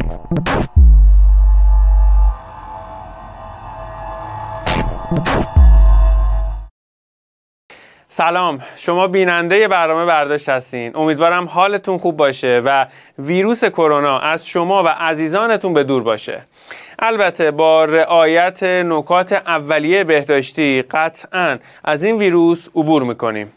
سلام، شما بیننده برنامه برداشت هستین. امیدوارم حالتون خوب باشه و ویروس کرونا از شما و عزیزانتون به دور باشه. البته با رعایت نکات اولیه بهداشتی قطعاً از این ویروس عبور میکنیم.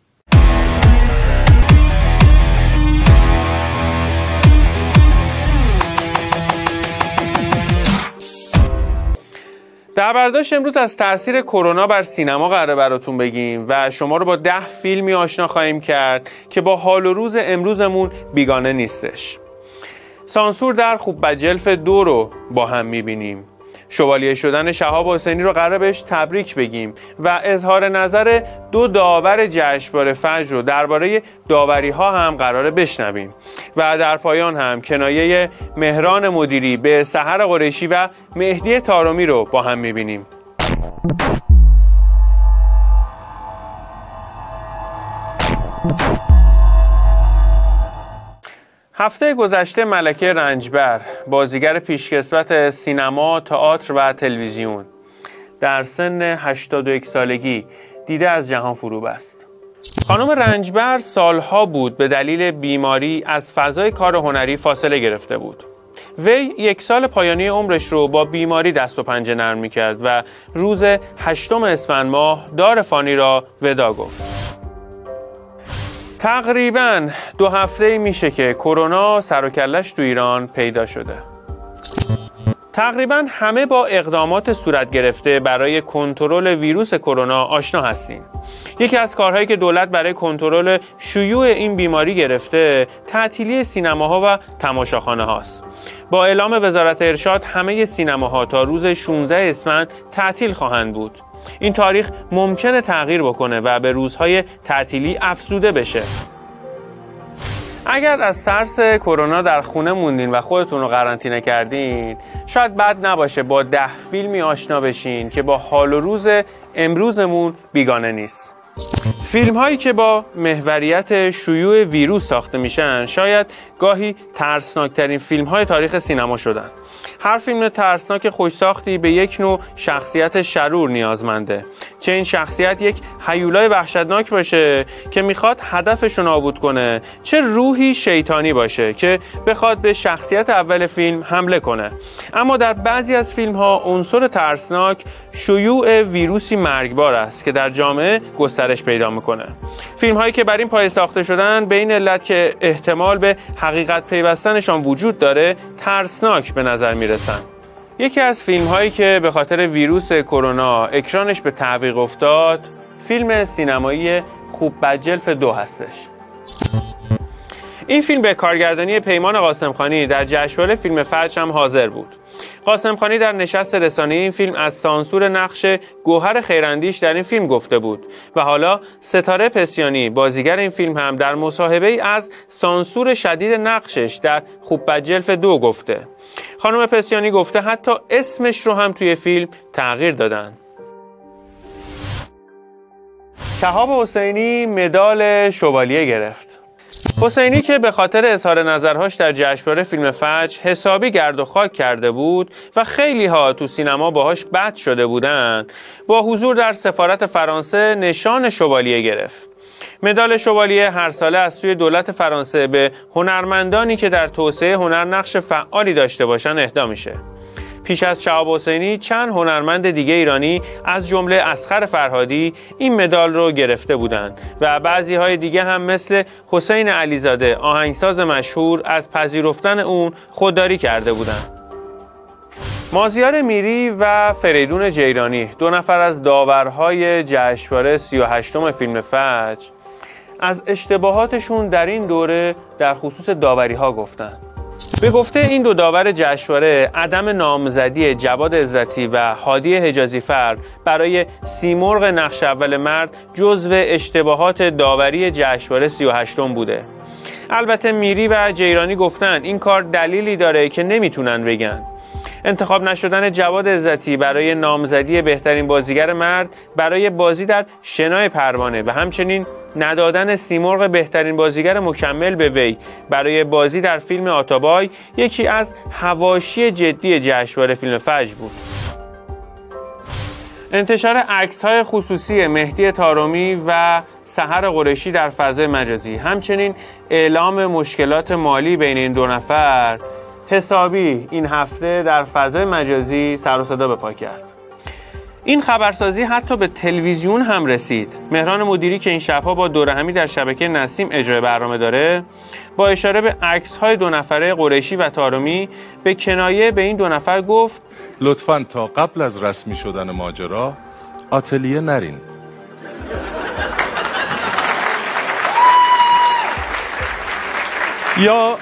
در برداشت امروز از تاثیر کرونا بر سینما قراره براتون بگیم و شما رو با 10 فیلمی آشنا خواهیم کرد که با حال و روز امروزمون بیگانه نیستش. سانسور در خوب بجلف 2 رو با هم میبینیم. شوالیه شدن شهاب حسینی رو قراره بهش تبریک بگیم و اظهار نظر 2 داور جشنواره فجر رو درباره داوری ها هم قراره بشنویم و در پایان هم کنایه مهران مدیری به سحر قریشی و مهدی طارمی رو با هم میبینیم. هفته گذشته ملکه رنجبر، بازیگر پیشکسوت سینما، تئاتر و تلویزیون، در سن 81 سالگی دیده از جهان فرو بست. خانم رنجبر سالها بود به دلیل بیماری از فضای کار هنری فاصله گرفته بود. وی 1 سال پایانی عمرش رو با بیماری دست و پنجه نرم می‌کرد و روز 8 اسفند ماه دار فانی را ودا گفت. تقریباً 2 هفته میشه که کرونا سر و کلش تو ایران پیدا شده. تقریباً همه با اقدامات صورت گرفته برای کنترل ویروس کرونا آشنا هستیم. یکی از کارهایی که دولت برای کنترل شیوع این بیماری گرفته، تعطیلی سینماها و تماشاخانه هاست. با اعلام وزارت ارشاد همه سینماها تا روز 16 اسفند تعطیل خواهند بود. این تاریخ ممکنه تغییر بکنه و به روزهای تعطیلی افزوده بشه. اگر از ترس کرونا در خونه موندین و خودتون رو قرنطینه کردین، شاید بد نباشه با 10 فیلمی آشنا بشین که با حال و روز امروزمون بیگانه نیست. فیلم هایی که با محوریت شیوع ویروس ساخته میشن شاید گاهی ترسناکترین فیلم های تاریخ سینما شدن. هر فیلم ترسناک خوش‌ساختی به یک نوع شخصیت شرور نیازمنده. چه این شخصیت یک هیولای وحشتناک باشه که میخواد هدفش رو نابود کنه، چه روحی شیطانی باشه که بخواد به شخصیت اول فیلم حمله کنه. اما در بعضی از فیلم‌ها عنصر ترسناک شیوع ویروسی مرگبار است که در جامعه گسترش پیدا میکنه. فیلم‌هایی که بر این پایه ساخته شدن به این علت که احتمال به حقیقت پیوستنشان وجود داره، ترسناک به نظر میرسن. یکی از فیلم‌هایی که به خاطر ویروس کرونا اکرانش به تعویق افتاد، فیلم سینمایی خوب بجلف 2 هستش. این فیلم به کارگردانی پیمان قاسمخانی در جشنواره فیلم فجر هم حاضر بود. قاسمخانی در نشست رسانه‌ای این فیلم از سانسور نقش گوهر خیراندیش در این فیلم گفته بود و حالا ستاره پسیانی، بازیگر این فیلم، هم در مصاحبه‌ای از سانسور شدید نقشش در خوب بجلف 2 گفته. خانم پسیانی گفته حتی اسمش رو هم توی فیلم تغییر دادن. شهاب حسینی مدال شوالیه گرفت. حسینی که به خاطر اظهار نظرهاش در جشنواره فیلم فجر حسابی گرد و خاک کرده بود و خیلی ها تو سینما باهاش بد شده بودن، با حضور در سفارت فرانسه نشان شوالیه گرفت. مدال شوالیه هر ساله از سوی دولت فرانسه به هنرمندانی که در توسعه هنر نقش فعالی داشته باشن اهدا میشه. پیش از شهاب حسینی چند هنرمند دیگه ایرانی از جمله اصغر فرهادی این مدال رو گرفته بودند و بعضی های دیگه هم مثل حسین علیزاده، آهنگساز مشهور، از پذیرفتن اون خودداری کرده بودند. مازیار میری و فریدون جیرانی، 2 نفر از داورهای جشنواره 38م فیلم فجر، از اشتباهاتشون در این دوره در خصوص داوری ها گفتن. به گفته این 2 داور جشنواره، عدم نامزدی جواد عزتی و هادی حجازی فر برای سیمرغ نقش اول مرد جزو اشتباهات داوری جشنواره 38م بوده. البته میری و جیرانی گفتن این کار دلیلی داره که نمیتونن بگن. انتخاب نشدن جواد عزتی برای نامزدی بهترین بازیگر مرد برای بازی در شنای پروانه و همچنین ندادن سیمرغ بهترین بازیگر مکمل به وی برای بازی در فیلم آتابای یکی از حواشی جدی جشنواره فیلم فجر بود. انتشار عکس‌های خصوصی مهدی طارمی و سحر قریشی در فضای مجازی، همچنین اعلام مشکلات مالی بین این دو نفر حسابی این هفته در فضای مجازی سر و صدا به پا کرد. این خبرسازی حتی به تلویزیون هم رسید. مهران مدیری که این شب‌ها با دورهمی در شبکه نسیم اجرای برنامه داره، با اشاره به عکس‌های دو نفره قریشی و طارمی به کنایه به این دو نفر گفت لطفاً تا قبل از رسمی شدن ماجرا آتلیه نرین. یا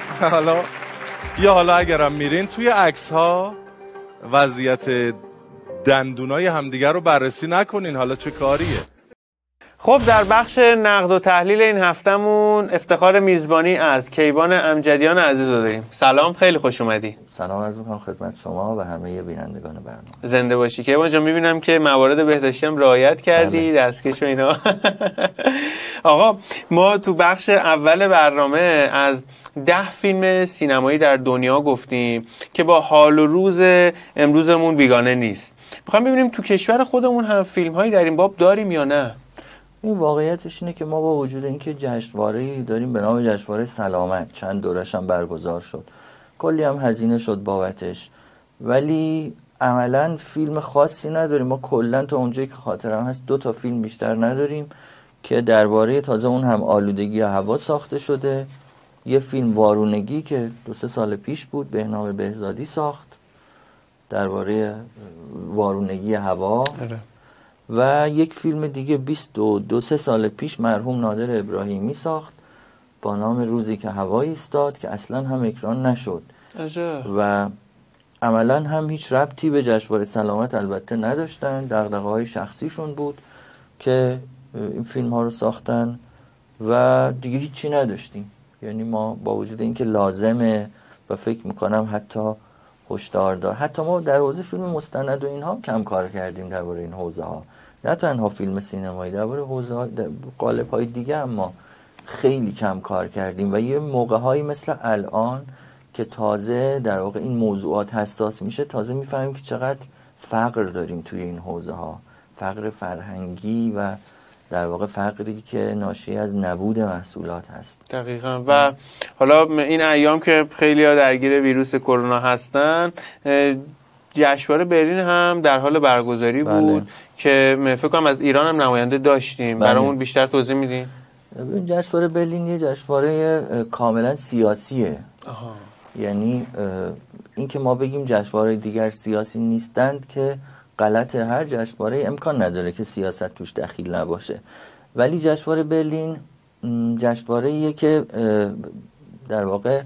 حالا اگرم میرین توی عکس‌ها وضعیت دندونای همدیگر رو بررسی نکنین. حالا چه کاریه؟ خب در بخش نقد و تحلیل این هفتمون افتخار میزبانی از کیوان امجدیان عزیز رو داریم. سلام، خیلی خوش اومدی. سلام عرض می‌کنم خدمت شما و همه بینندگان برنامه. زنده باشی کیوان جان. میبینم که موارد بهداشتی هم رعایت کردی، دستکش و اینا. آقا ما تو بخش اول برنامه از 10 فیلم سینمایی در دنیا گفتیم که با حال و روز امروزمون بیگانه نیست. میخوام ببینیم تو کشور خودمون هم فیلم‌هایی در این باب داریم یا نه. این واقعیتش اینه که ما با وجود اینکه جشنواره‌ای داریم به نام جشنواره سلامت، چند دورش هم برگزار شد، کلی هم هزینه شد بابتش، ولی عملاً فیلم خاصی نداریم. ما کلاً تا اونجایی که خاطرم هست 2 تا فیلم بیشتر نداریم که درباره تازه اون هم آلودگی هوا ساخته شده. یه فیلم وارونگی که 2-3 سال پیش بود، بهنام بهزادی ساخت درباره وارونگی هوا. و یک فیلم دیگه 22-23 سال پیش مرحوم نادر ابراهیمی ساخت با نام روزی که هوا ایستاد که اصلا هم اکران نشد و عملا هم هیچ ربطی به جشنواره سلامت البته نداشتن. دغدغه‌های شخصیشون بود که این فیلم ها رو ساختن و دیگه هیچی نداشتیم. یعنی ما با وجود اینکه لازمه و فکر میکنم حتی هشدار دار، حتی ما در حوزه فیلم مستند و اینها کم کار کردیم درباره این حوزه ها، نه تنها فیلم سینمایی، درباره حوزه ها قالب های دیگه اما خیلی کم کار کردیم و یه موقع هایی مثل الان که تازه در واقع این موضوعات حساس میشه تازه میفهمیم که چقدر فقر داریم توی این حوزه ها، فقر فرهنگی و در واقع فقری که ناشی از نبود محصولات هست. دقیقاً. و حالا این ایام که خیلی ها درگیر ویروس کرونا هستن، جشنواره برلین هم در حال برگزاری بود که فکر کنم از ایران هم نماینده داشتیم. برامون بیشتر توضیح میدین؟ جشنواره برلین یه جشنواره کاملا سیاسیه. یعنی این که ما بگیم جشنواره دیگر سیاسی نیستند که غلطه. هر جشنواره امکان نداره که سیاست توش دخیل نباشه، ولی جشنواره برلین جشنواره‌ایه که در واقع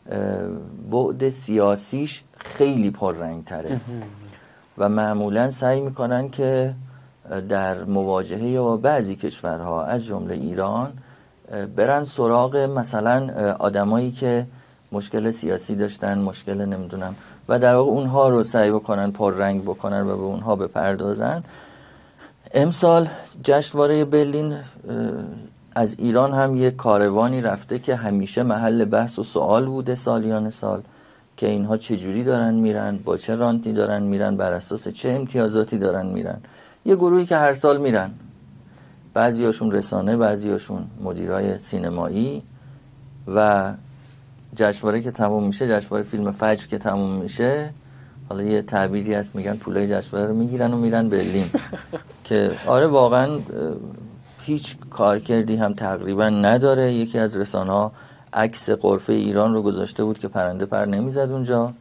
بعد سیاسیش خیلی پررنگ تره و معمولا سعی میکنن که در مواجهه با بعضی کشورها از جمله ایران برن سراغ مثلا آدمایی که مشکل سیاسی داشتن، مشکل نمیدونم، و در واقع اونها رو سعی بکنن پررنگ بکنن و به اونها بپردازن. امسال جشنواره برلین از ایران هم یک کاروانی رفته که همیشه محل بحث و سوال بوده سالیان سال که اینها چجوری دارن میرن، با چه رانتی دارن میرن، بر اساس چه امتیازاتی دارن میرن. یه گروهی که هر سال میرن، بعضیاشون رسانه، بعضیاشون مدیرای سینمایی، و جشنواره که تموم میشه، جشنواره فیلم فجر که تموم میشه، حالا یه تعبیری هست میگن پولای جشنواره رو میگیرن و میرن برلین که آره واقعا هیچ کارکردی هم تقریبا نداره. یکی از رسانه‌ها عکس غرفه ایران رو گذاشته بود که پرنده پر نمیزد اونجا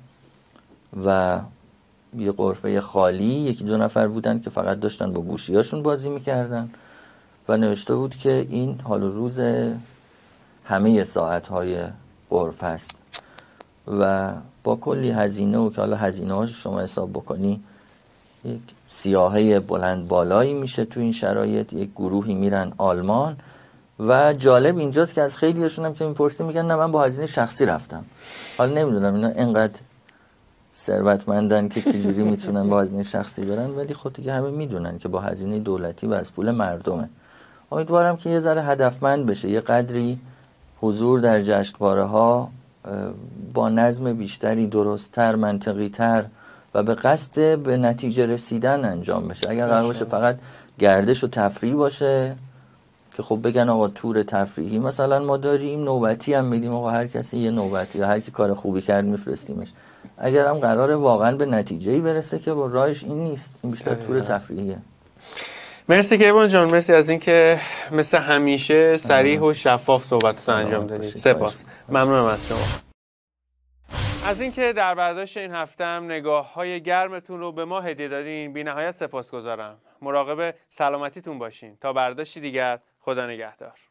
و یه غرفه خالی، 1-2 نفر بودن که فقط داشتن با گوشیاشون بازی میکردن و نوشته بود که این حال و روز همه ساعت‌های غرفه است و با کلی هزینه و که حالا هزینه هاش شما حساب بکنی یک سیاهه بلند بالایی میشه تو این شرایط. یک گروهی میرن آلمان و جالب اینجاست که از خیلی هاشون هم که میپرسی میگن نه من با هزینه شخصی رفتم. حالا نمیدونم اینا اینقدر ثروتمندن که چجوری میتونن با هزینه شخصی برن، ولی خود دیگه همه میدونن که با هزینه دولتی و از پول مردمه. امیدوارم که یه ذره هدفمند بشه، یه قدری حضور در جشنواره ها با نظم بیشتری، درست‌تر، منطقی‌تر و به قصد به نتیجه رسیدن انجام بشه. اگر قرار باشه فقط گردش و تفریح باشه که خب بگن آقا تور تفریحی مثلا ما داریم، نوبتی هم میدیم، آقا هر کسی یه نوبتی یا هر کی کار خوبی کرد میفرستیمش. اگر هم قراره واقعا به نتیجه‌ای برسه که با راهش این نیست، این بیشتر تور تفریحیه. مرسی کیوان جان، مرسی از اینکه مثل همیشه صریح و شفاف صحبتتون انجام دادید. سپاس. ممنونم از شما. از اینکه در برداشت این هفته‌ام نگاه‌های گرمتون رو به ما هدیه دادین بی‌نهایت سپاسگزارم. مراقب سلامتیتون باشین. تا برداشتی دیگر، خدا نگهدار.